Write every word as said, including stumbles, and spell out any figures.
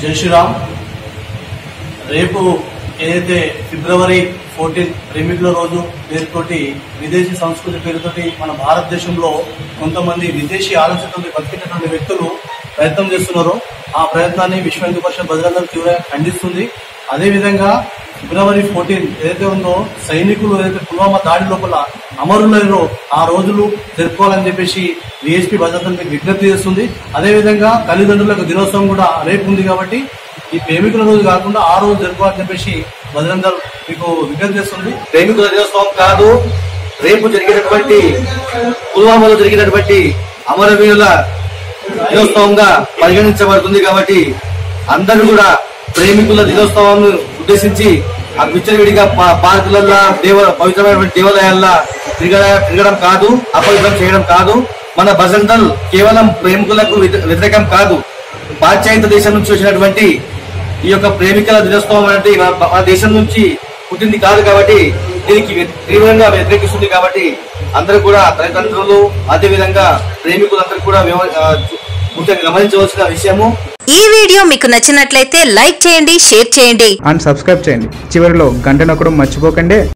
జై శ్రీరామ్. రేపు ఏదైతే ఫిబ్రవరి ఫోర్టీన్ ప్రేమికుల రోజు పేరుతోటి విదేశీ సంస్కృతి పేరుతోటి మన భారతదేశంలో కొంతమంది విదేశీ ఆలోచనతో బతికేటటువంటి వ్యక్తులు ప్రయత్నం చేస్తున్నారో ఆ ప్రయత్నాన్ని విశ్వ హిందూ పరిషత్ బజరంగ దళ్ తీవ్రంగా ఖండిస్తుంది. అదేవిధంగా ఫిబ్రవరి ఫోర్టీన్ ఏదైతే ఉందో సైనికులు ఏదైతే పుల్వామా దాడి లోపల అమరులైనో ఆ రోజులు జరుపుకోవాలని చెప్పేసి విఎస్పీ బజరంగ దళ్ విజ్ఞప్తి చేస్తుంది. అదేవిధంగా తల్లిదండ్రులకు దినోత్సవం కూడా రేపు ఉంది కాబట్టి ఈ ప్రేమికుల రోజు కాకుండా ఆ రోజు జరుపుకోవాలని చెప్పేసి బజరంగ దళ్ మీకు విజ్ఞప్తి చేస్తుంది. ప్రేమికుల దినోత్సవం కాదు, రేపు జరిగినటువంటి పుల్వామాలో జరిగినటువంటి అమరవీరుల దినోత్సవంగా పరిగణించబడుతుంది. కాబట్టి అందరూ కూడా ప్రేమికుల దినోత్సవం ఉద్దేశించి ఆ విచ్చలవిడిగా పార్కులల్లా దేవ పవిత్రమైనటువంటి దేవాలయాల్లో తిరగ తిరగడం కాదు, అపవిత్రం చేయడం కాదు. మన బజరంగ దళ్ కేవలం ప్రేమికులకు వ్యతిరేకం కాదు, పాశ్చాత్య దేశం నుంచి వచ్చినటువంటి ఈ యొక్క ప్రేమికుల దినోత్సవం అంటే మన దేశం నుంచి పుట్టింది కాదు. కాబట్టి దీనికి తీవ్రంగా వ్యతిరేకిస్తుంది. కాబట్టి అందరూ కూడా తల్లిదండ్రులు అదేవిధంగా ప్రేమికులందరూ కూడా ముఖ్యంగా గమనించవలసిన విషయము. ఈ వీడియో మీకు నచ్చినట్లయితే లైక్ చేయండి, షేర్ చేయండి అండ్ సబ్స్క్రైబ్ చేయండి. చివరిలో గంట నొక్కడం మర్చిపోకండి.